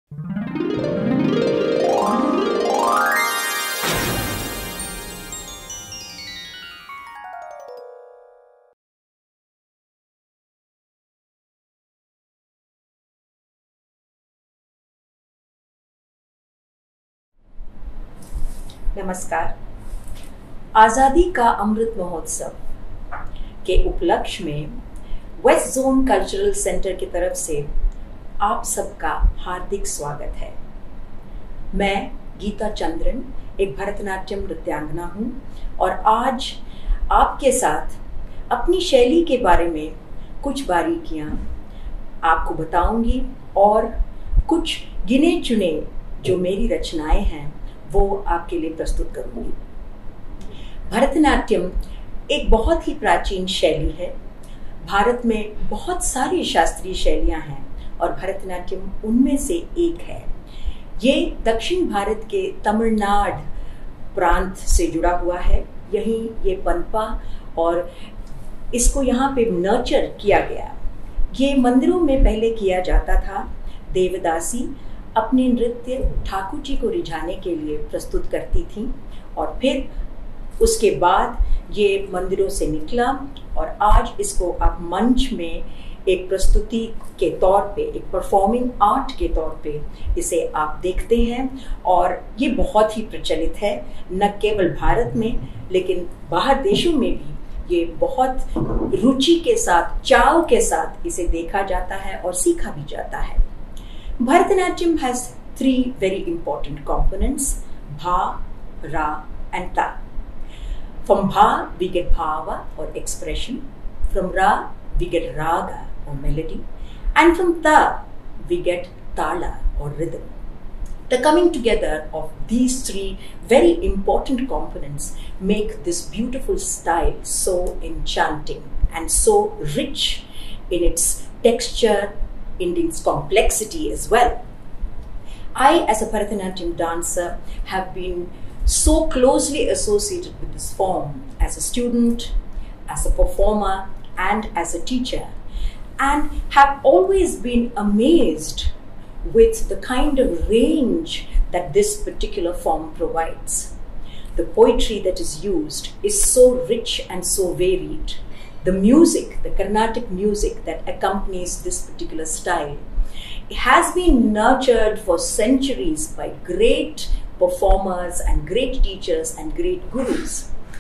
नमस्कार। आज़ादी का अमृत महोत्सव के उपलक्ष्य में वेस्ट जोन कल्चरल सेंटर की तरफ से आप सबका हार्दिक स्वागत है। मैं गीता चंद्रन एक भरतनाट्यम नृत्यांगना हूँ और आज आपके साथ अपनी शैली के बारे में कुछ बारीकियाँ आपको बताऊंगी और कुछ गिने चुने जो मेरी रचनाएं हैं वो आपके लिए प्रस्तुत करूंगी। भरतनाट्यम एक बहुत ही प्राचीन शैली है। भारत में बहुत सारी शास्त्रीय शैलियां हैं और भरतनाट्यम उनमें से एक है। ये दक्षिण भारत के तमिलनाडु प्रांत से जुड़ा हुआ है। यहीं ये पनपा और इसको यहाँ पे नर्चर किया गया। ये मंदिरों में पहले किया जाता था। देवदासी अपने नृत्य ठाकुर जी को रिझाने के लिए प्रस्तुत करती थी और फिर उसके बाद ये मंदिरों से निकला और आज इसको आप मंच में एक प्रस्तुति के तौर पे, एक परफॉर्मिंग आर्ट के तौर पे इसे आप देखते हैं और ये बहुत ही प्रचलित है, न केवल भारत में लेकिन बाहर देशों में भी ये बहुत रुचि के साथ, चाव के साथ इसे देखा जाता है और सीखा भी जाता है। Bharatanatyam has three very important components: Bha, Ra and Ta. From Bha we get Bhava or expression, from Ra we get Raga or melody, and from Ta we get Tala or rhythm. The coming together of these three very important components make this beautiful style so enchanting and so rich in its texture, in its complexity as well. I, as a Bharatanatyam dancer, have been so closely associated with this form as a student, as a performer, and as a teacher, and have always been amazed with the kind of range that this particular form provides. The poetry that is used is so rich and so varied. The music, the Carnatic music that accompanies this particular style, has been nurtured for centuries by great performers and great teachers and great gurus.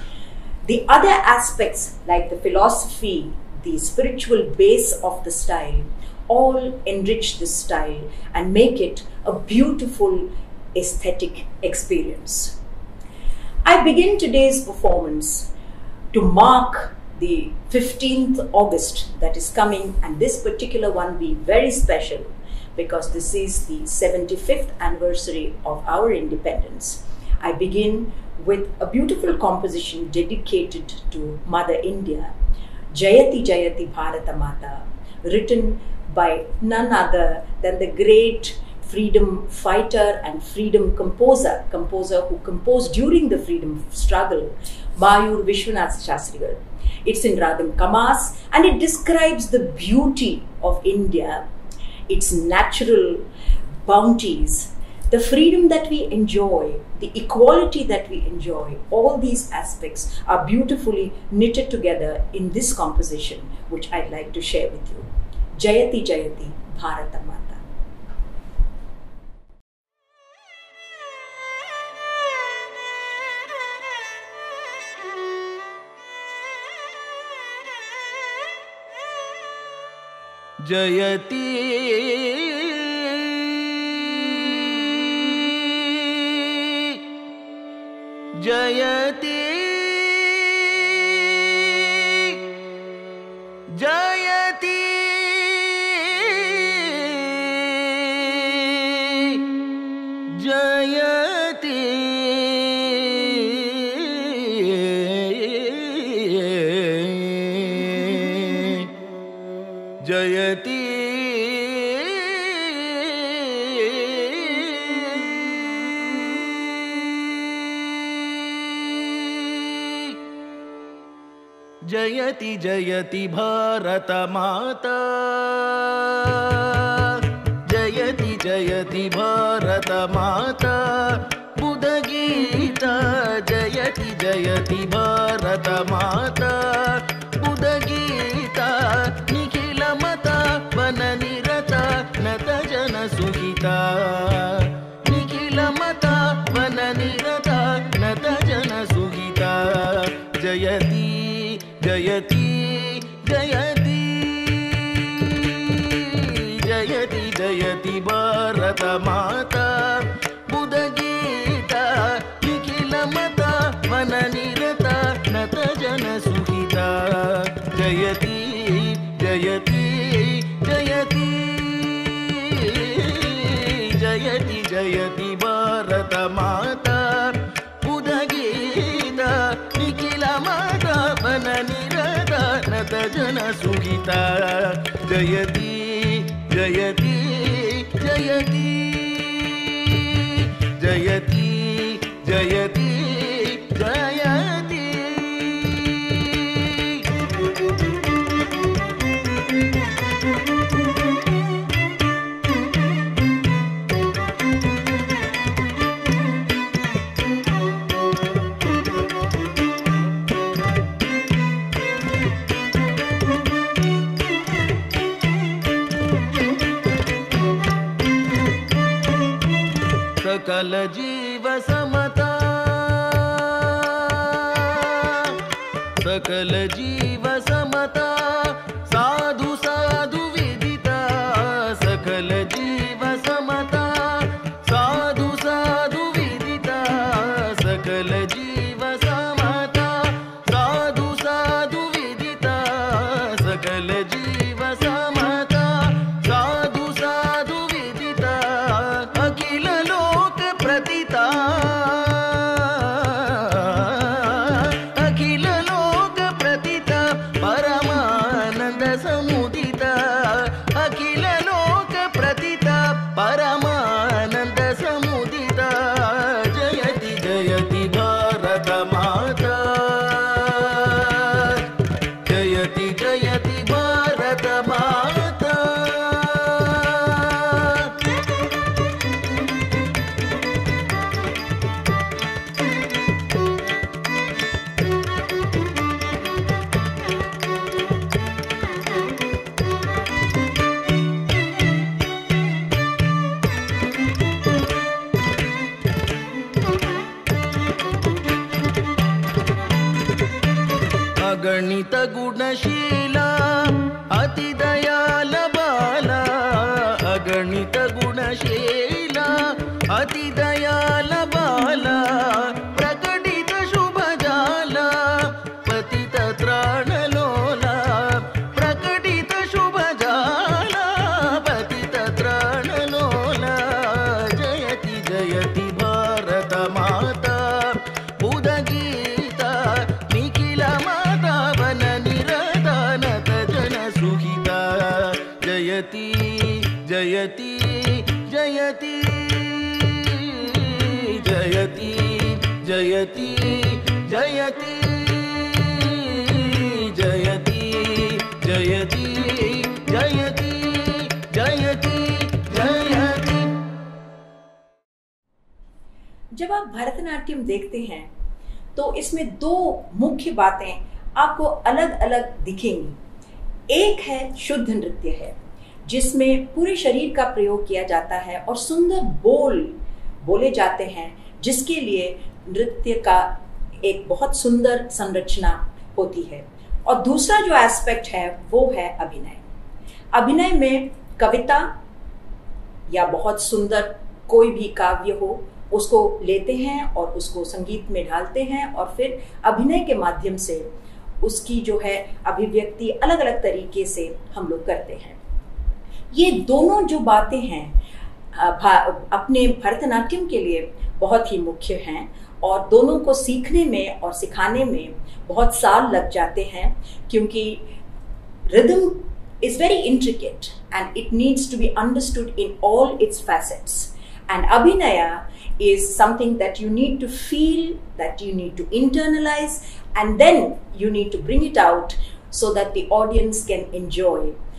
The other aspects like the philosophy, the spiritual base of the style, all enrich this style and make it a beautiful aesthetic experience. I begin today's performance to mark the 15th August that is coming, and this particular one being very special because this is the 75th anniversary of our independence. I begin with a beautiful composition dedicated to Mother India, Jayati Jayati Bharata Mata, written by none other than the great freedom fighter and freedom composer who composed during the freedom struggle, Mayur Vishwanath Shastrigal. It's in Ragam Kamas and it describes the beauty of India, its natural bounties, the freedom that we enjoy, the equality that we enjoy. All these aspects are beautifully knitted together in this composition, which I'd like to share with you. Jayati Jayati Bharata Mata. जयति जयति जयति जयति जयति जयति जयति भारत माता जयति जयति भारतमाता बुधगीता जयति जयति भारतमाता बुधगीता निखिलमता वननिरता नतजनसुखिता निखिलमता वननिरता नतजनसुखिता जयति जयति जयति जयति जयति भारतमाता बुधगीता निखिलमता वननिरता नतजनसुखिता जयति जयति जयति जयति जयति भारतमाता बुधगीता निखिलमता वननिरता नतजनसुखिता जयति जयति जयति जयति जयति जयति सकल जीव समता सकल जीव समता साधु साधु विदिता सकल जीव समता साधु साधु विदिता सकल जीव समता साधु साधु विदिता सकल जीव समता साधु साधु विदिता अखिल लोक प्रतिता अखिल लोक प्रतिता परमानंद समुदिता अखिल लोक प्रतिता परमानंद समुदिता जयति जयति भारत माता जयति जयति भारत माता अगणित गुणशीला अति दयाल बाला अगणित गुणशीला अति दयाल बाला प्रकटित शुभ जाला पतित त्राण लोला प्रकटित शुभ जाला पतित त्राण लोला जयति जयति भारत माता बुधगीता निखिल माता वननिरता नतजनसुखिता जयति जयति जयति जयति जयति जयति जयति जयति जयति जयति जयति। जब आप भरतनाट्यम देखते हैं तो इसमें दो मुख्य बातें आपको अलग अलग दिखेंगी। एक है शुद्ध नृत्य है जिसमें पूरे शरीर का प्रयोग किया जाता है और सुंदर बोल बोले जाते हैं, जिसके लिए नृत्य का एक बहुत सुंदर संरचना होती है। और दूसरा जो एस्पेक्ट है वो है अभिनय। अभिनय में कविता या बहुत सुंदर कोई भी काव्य हो उसको लेते हैं और उसको संगीत में ढालते हैं और फिर अभिनय के माध्यम से उसकी जो है अभिव्यक्ति अलग अलग तरीके से हम लोग करते हैं। ये दोनों जो बातें हैं अपने भरतनाट्यम के लिए बहुत ही मुख्य हैं और दोनों को सीखने में और सिखाने में बहुत साल लग जाते हैं, क्योंकि rhythm is very intricate and it needs to be understood in all its facets. And Abhinaya is something that you need to feel, that you need to internalize, and then you need to bring it out so that the audience can enjoy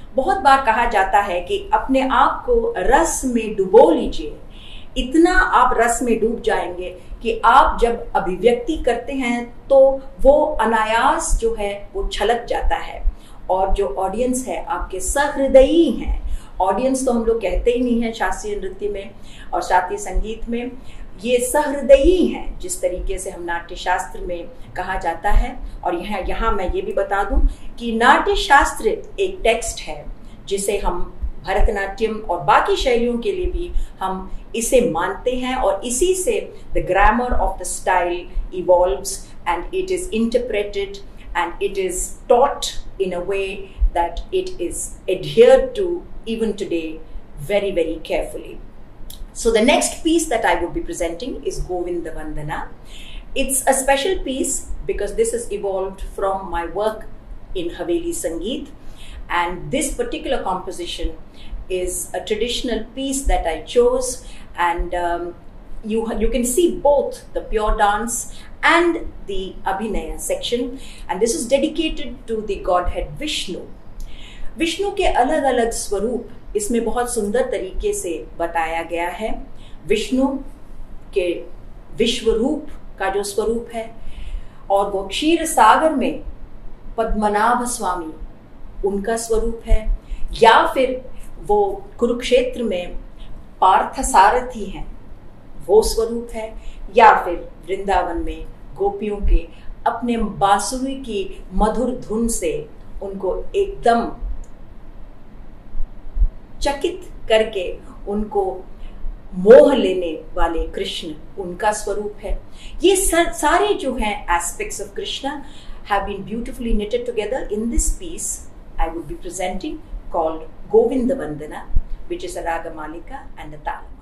बहुत बार कहा जाता है कि अपने आप को रस में डुबो लीजिए, इतना आप रस में डूब जाएंगे कि आप जब अभिव्यक्ति करते हैं तो वो अनायास जो है वो छलक जाता है, और जो ऑडियंस है आपके सहृदयी हैं। ऑडियंस तो हम लोग कहते ही नहीं है शास्त्रीय नृत्य में और शास्त्रीय संगीत में, ये सहृदयी हैं जिस तरीके से हम नाट्य शास्त्र में कहा जाता है। और यहाँ मैं ये भी बता दूं कि नाट्य शास्त्र एक टेक्स्ट है जिसे हम भरतनाट्यम और बाकी शैलियों के लिए भी हम इसे मानते हैं, और इसी से the grammar of the style evolves and it is interpreted and it is taught in a way that it is adhered to even today very, very carefully. So the next piece that I would be presenting is Govinda Vandana. It's a special piece because this has evolved from my work in Haveli Sangeet, and this particular composition is a traditional piece that I chose, and you can see both the pure dance and the Abhinaya section, and this is dedicated to the Godhead Vishnu. Vishnu के अलग अलग स्वरूप इसमें बहुत सुंदर तरीके से बताया गया है। विष्णु के विश्वरूप का जो स्वरूप है, और वो क्षीर सागर में पद्मनाभ स्वामी उनका स्वरूप है, या फिर वो कुरुक्षेत्र में पार्थ सारथी हैं वो स्वरूप है, या फिर वृंदावन में गोपियों के अपने बांसुरी की मधुर धुन से उनको एकदम चकित करके उनको मोह लेने वाले कृष्ण उनका स्वरूप है। ये सारे जो हैं aspects of Krishna have been beautifully knitted together in this piece I would be presenting called Govinda Vandana, which is a Raga Malika and a Tala Malika.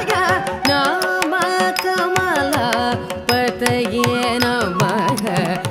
Namaha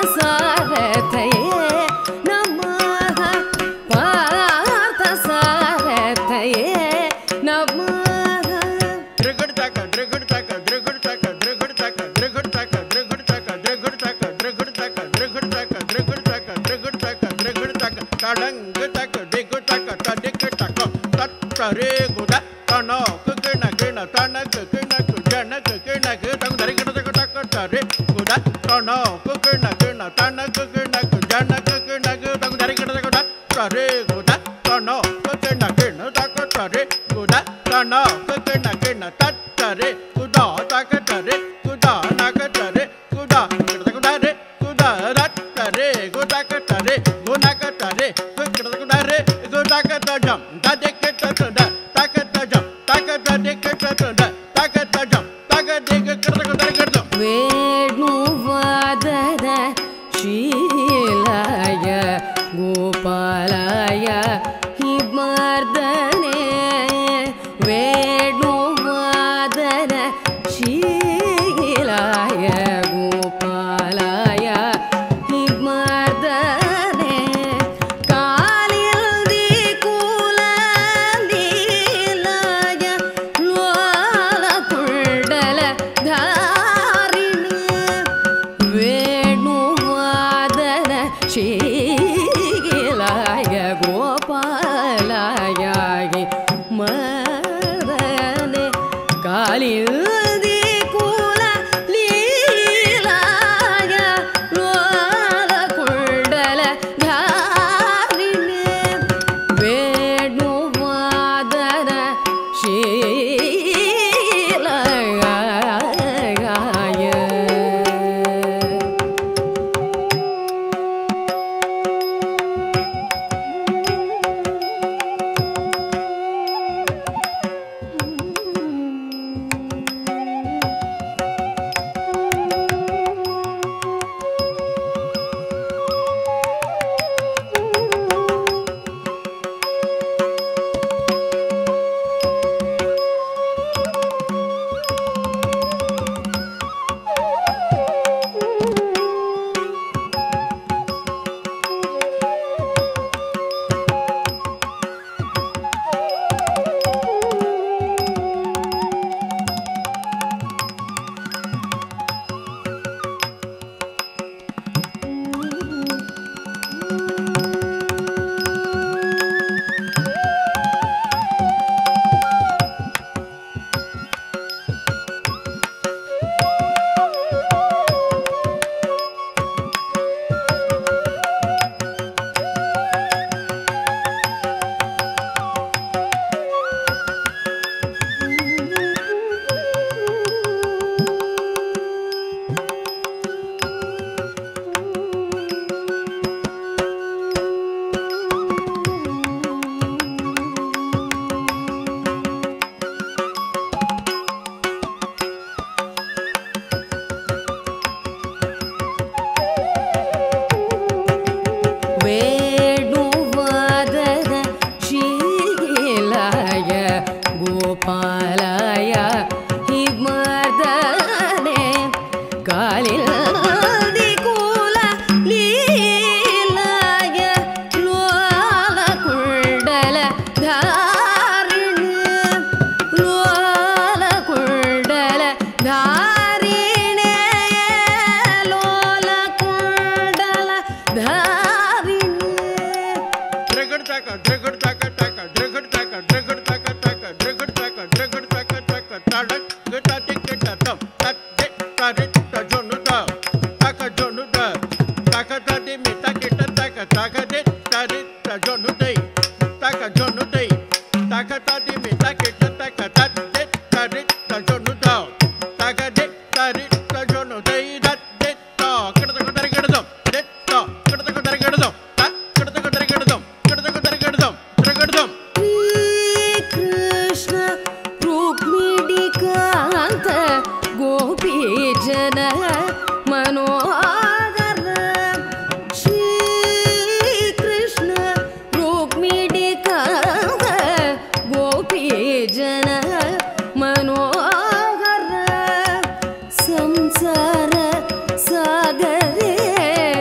संसार सागरे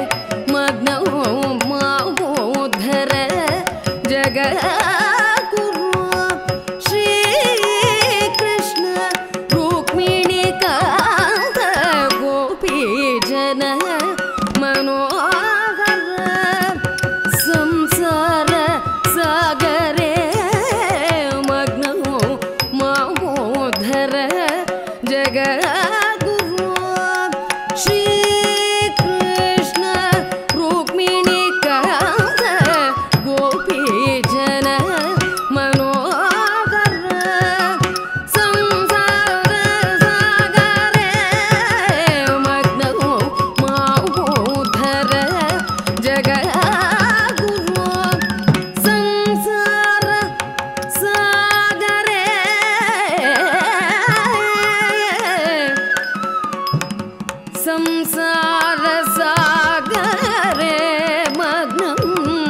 जन मनोहर संसार सागरे मग्नो मामोधर जगद्गुरु श्री कृष्ण रुक्मिणी कांत गोपी जन मनोहर संसार सागरे मग्नो मामोधर जगद्गुरु संसार सागरे संसार सागरे मग्नं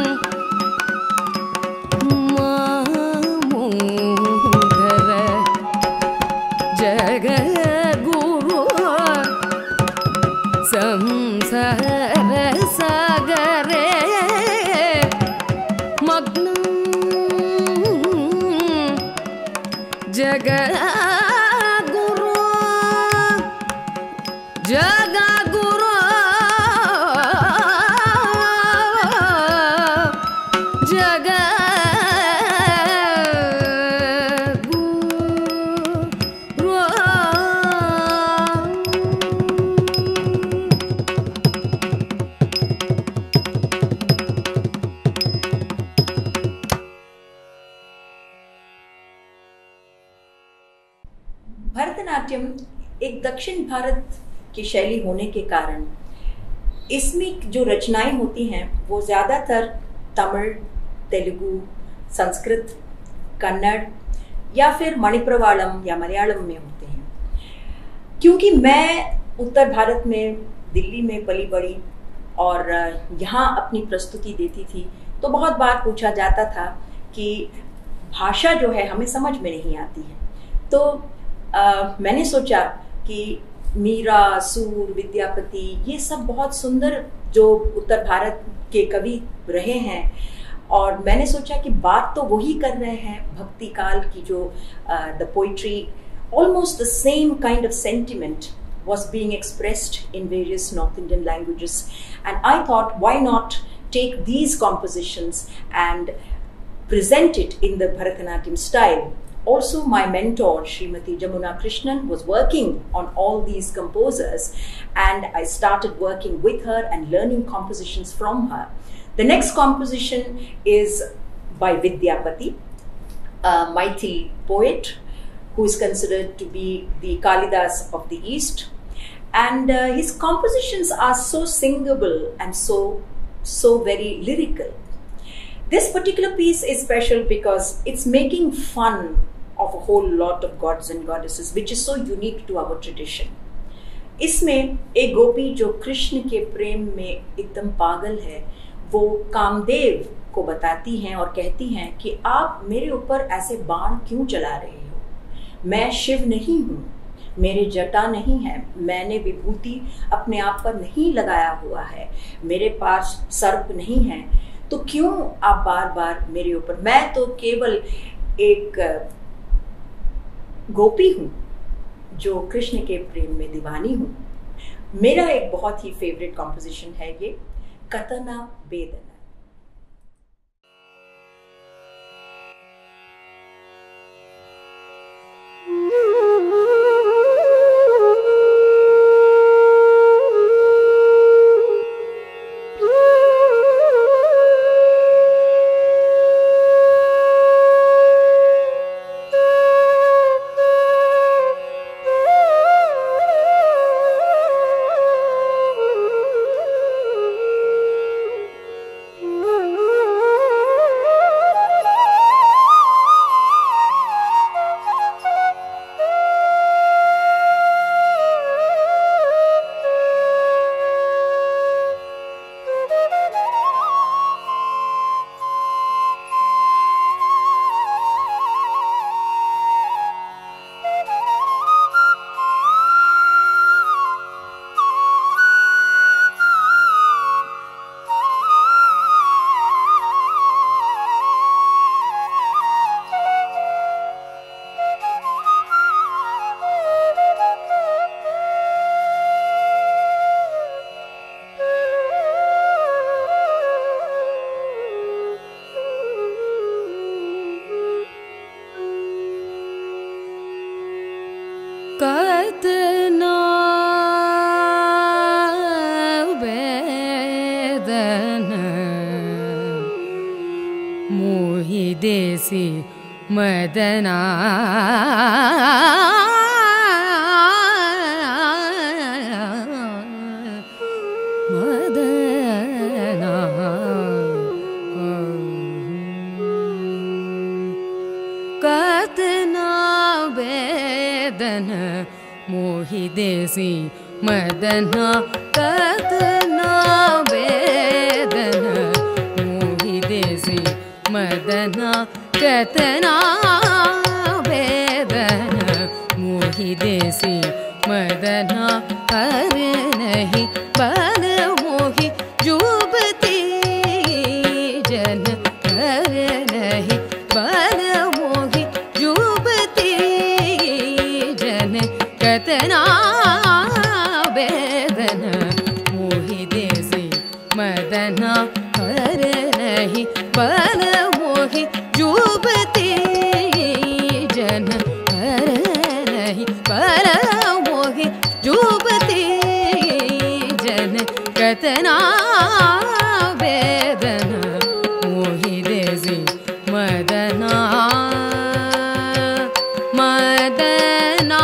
मामोधर जगद्गुरु संसार सागरे मग्नं जगद्गुरु जगद्गुरु भरतनाट्यम एक दक्षिण भारत की शैली होने के कारण इसमें जो रचनाएं होती हैं वो ज़्यादातर तमिल, तेलुगु, संस्कृत, कन्नड़ या फिर मणिप्रवालम या मलयालम में होते हैं। क्योंकि मैं उत्तर भारत में दिल्ली में पली बड़ी और यहाँ अपनी प्रस्तुति देती थी, तो बहुत बार पूछा जाता था कि भाषा जो है हमें समझ में नहीं आती है। तो मैंने सोचा कि मीरा, सूर, विद्यापति ये सब बहुत सुंदर जो उत्तर भारत के कवि रहे हैं, और मैंने सोचा कि बात तो वही कर रहे हैं भक्ति काल की, जो the poetry almost the same kind of sentiment was being expressed in various North Indian languages, and I thought, why not take these compositions and present it in the Bharatanatyam style. Also, my mentor Srimati Jamuna Krishnan was working on all these composers, and I started working with her and learning compositions from her. The next composition is by Vidyapati, a Maithili poet who is considered to be the Kalidas of the East, and his compositions are so singable and so very lyrical. This particular piece is special because it's making fun of a whole lot of gods and goddesses, which is so unique to our tradition. इसमें एक गोपी जो कृष्ण के प्रेम में एकदम पागल है, वो कामदेव को बताती हैं और कहती हैं कि आप मेरे ऊपर ऐसे बाण क्यों चला रहे हो? मैं शिव नहीं हूँ, मेरे जटा नहीं है, मैंने विभूति अपने आप पर नहीं लगाया हुआ है, मेरे पास सर्प नहीं है, तो क्यों आप बार बार मेरे ऊपर? मैं तो केवल एक गोपी हूँ जो कृष्ण के प्रेम में दीवानी हूँ। मेरा एक बहुत ही फेवरेट कॉम्पोजिशन है ये कतना बेदना। देसी मदना मदना कतना वेदन मोहि देसी मदना कतना वेदन मोहि देसी मदना कतना वेदन मोहि देसी मदना हर नहीं बल मोहि जुबती जन हर नहीं बल मोहि जुबती जन कतना वेदन मोहि देसी मदना हर नहीं बल मोहि जुबती जन हर नहीं बल मोहि जुबती जन कतना वेदन मोहि देसी मदना मदना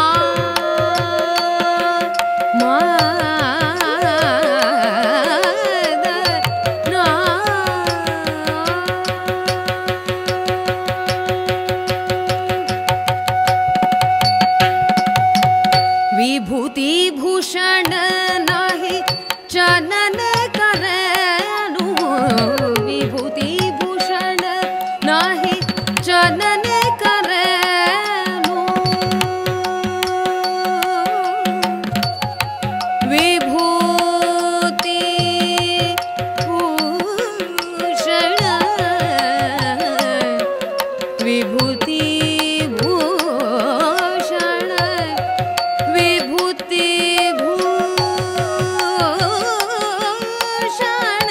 विभूति भूषण नाही चनन करेनु विभूति भूषण नाही चनन करेनु विभूति भूषण विभूति भूषण विभूति भूषण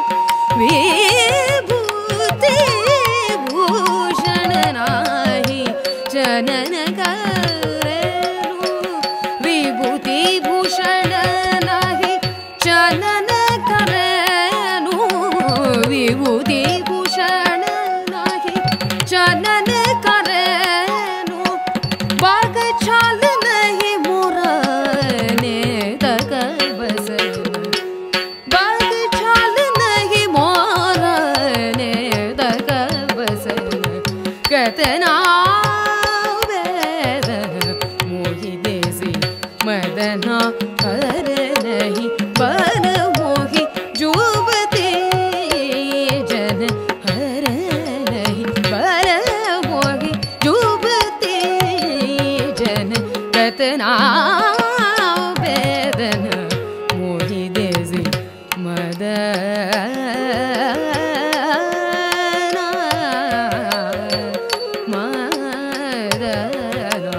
विभूति भूषण नाही चनन करेनु विभूति भूषण नाही चनन करेनु विभूति भूषण नाही चनन करेनु बाग छाल नहीं मोरने तक बस बाग छाल नहीं मोरने तक बस कतना वेदन मोहि देसी मदना हर नहीं बल मोहि जुबती जन हर नहीं बल मोहि जुबती जन कतना वेदन मोहि देसी मदना मदना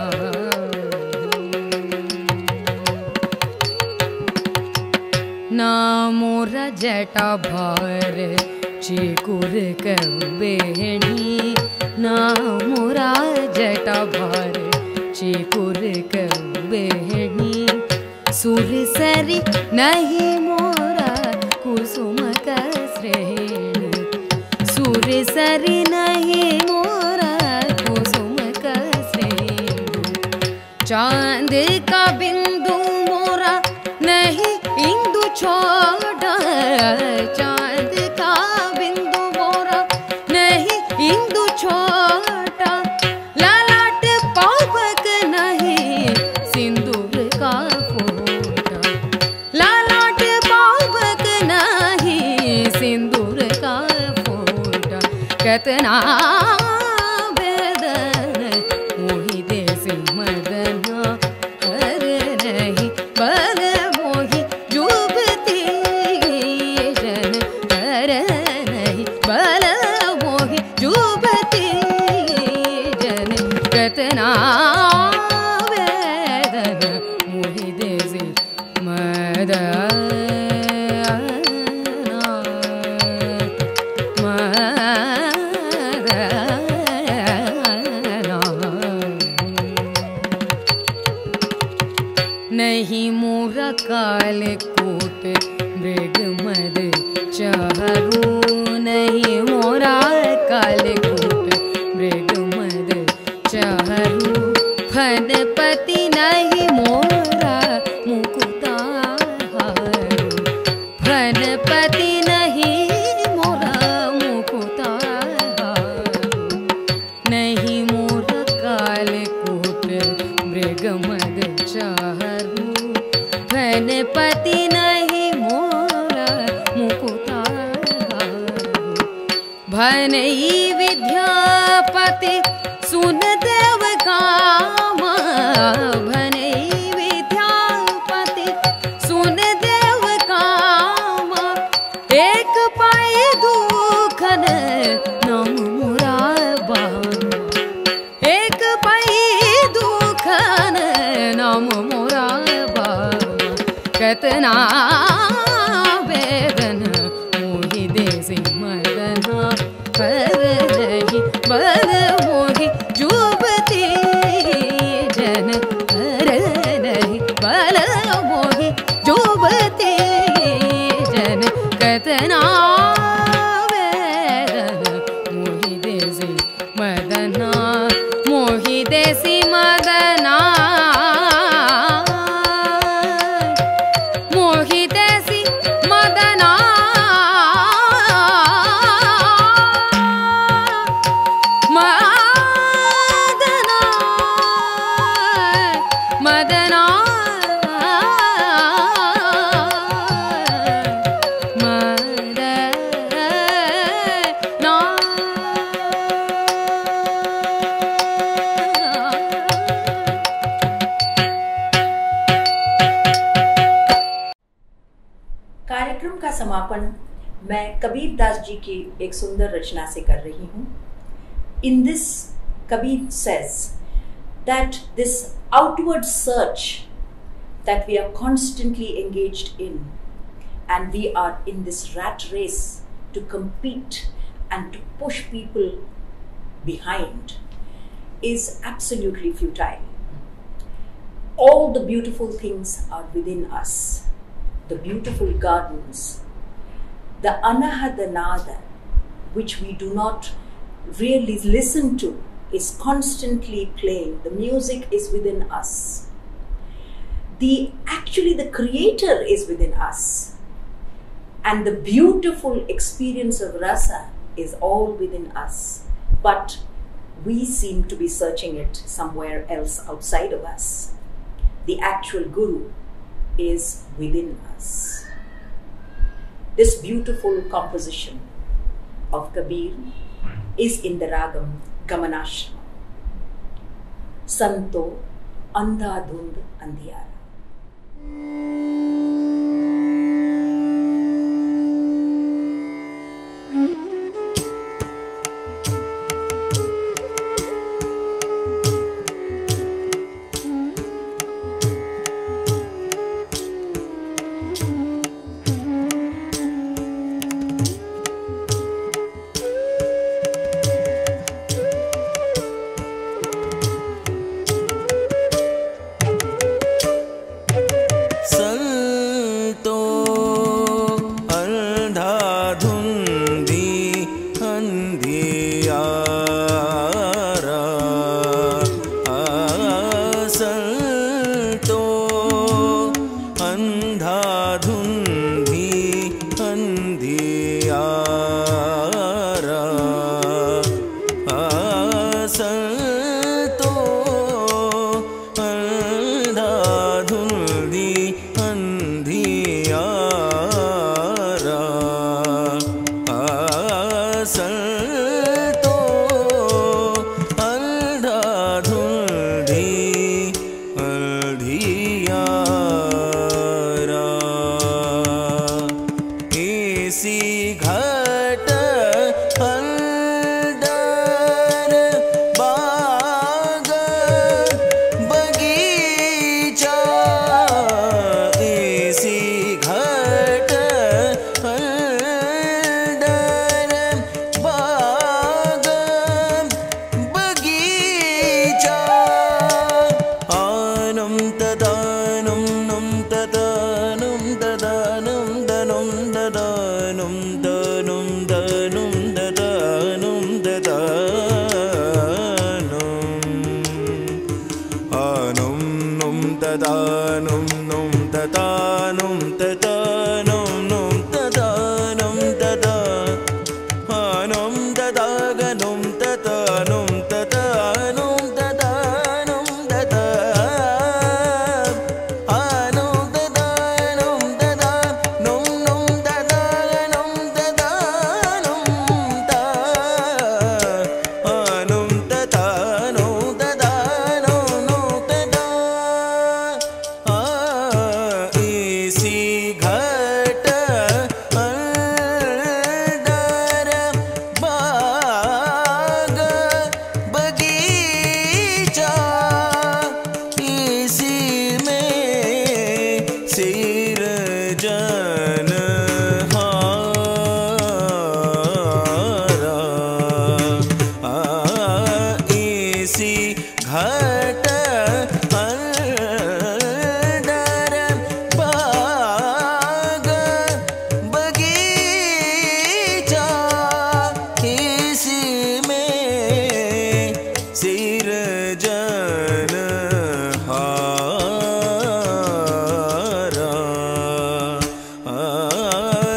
ना मोरा जटा भर चिकुर कबेणी ना मोरा जटा भर चिकुर कबेणी सुर सरी नहीं मोरा कुसुम कसरेण सुर सरी नहीं मोरा कुसुम कसरेण चांद का बिंदु मोरा नहीं इंदु छोड़ा चांद का बिंदु मोरा नहीं इंदु छोटा ललाट पावक नहीं सिंदूर का फोटा ललाट पावक नहीं सिंदूर का फोटा कतना वेदन मोहि देसी मदना हर नहीं बल मोहि जुबती जन हर नहीं बल मोहि जुबती जन कतना वेदन मोहि देसी मदना मदना घनपति नहीं मोरा मुकुता नहीं मोर कालकूट मृगमद चारु घनपति नहीं मोरा मुकुता भनई विद्यापति सुन देव काम भनई विद्यापति सुन देव काम एक पाए दुखन नाम मुराबान एक पाए दुखन नाम मुराबान कतना वेदन मोहि देसी मदना पर नहीं बल मोहि जुबती जन पर नहीं बल मोहि जुबती जन कतना वेदन मोहि देसी मदना मोहि देसी मदना मोहि देसी मदना मदना कार्यक्रम का समापन मैं कबीर दास जी की एक सुंदर रचना से कर रही हूँ. In this, Kabir says that this outward search that we are constantly engaged in, and we are in this rat race to compete and to push people behind, is absolutely futile. All the beautiful things are within us. The beautiful gardens, the anahadanada, which we do not really listen to, is constantly playing. The music is within us. Actually the creator is within us. And the beautiful experience of rasa is all within us. But we seem to be searching it somewhere else outside of us. The actual guru is within us. This beautiful composition of Kabir is in the ragam Gamanashrama. Santo Andhadhund Andhiyara. num num ta ta num ta ta num num ta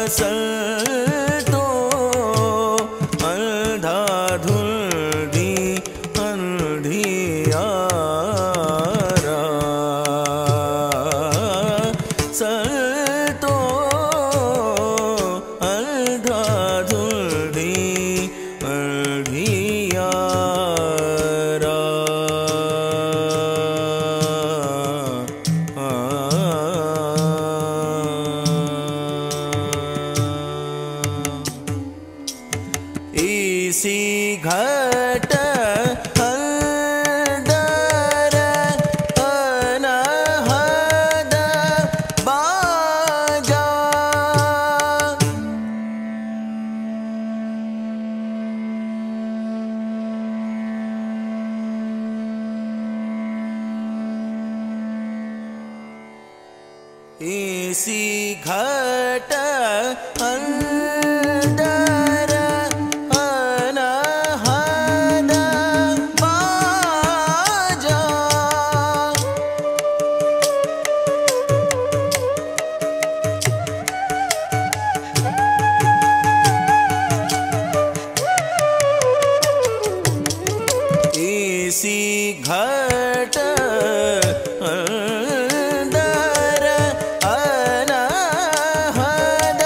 संतो अंधाधुंधी अंधियारा संतो अंधाधुंधी अंधियारा इसी घट अंदर अनहद बाजा इसी घट अंदर अनहद बाजा इसी घट अंदर अनहद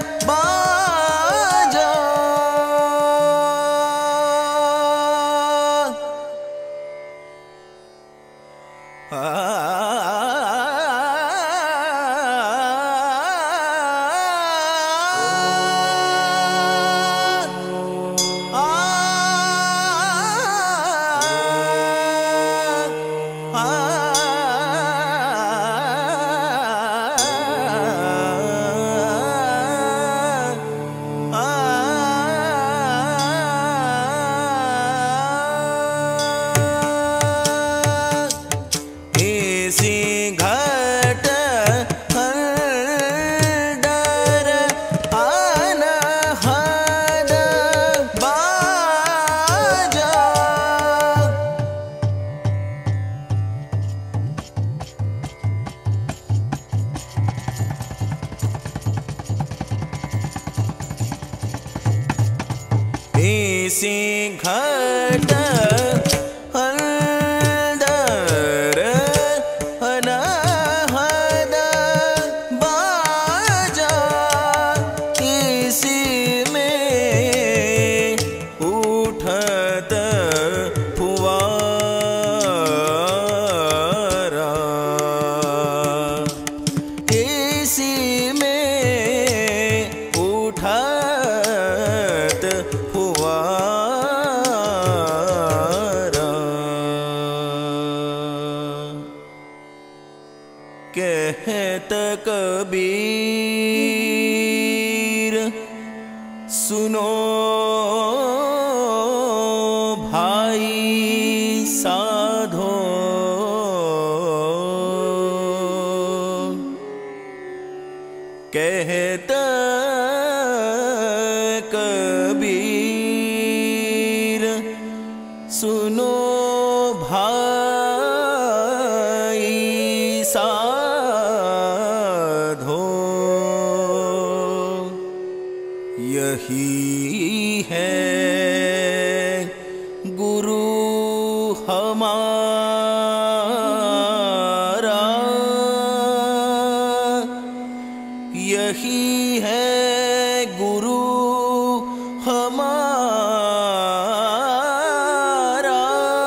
बाजा इसी घट अंदर अनहद बाजा इसी घट अंदर अनहद बाजा इसी में उठत फुवारा इसी में उठत फुवारा कहत कबीर सुनो भाई साधो कहत कबीर सुनो भाई साधो यही है गुरु हमारा यही है गुरु हमारा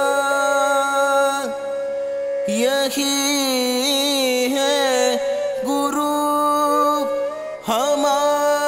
यही है गुरु हमारा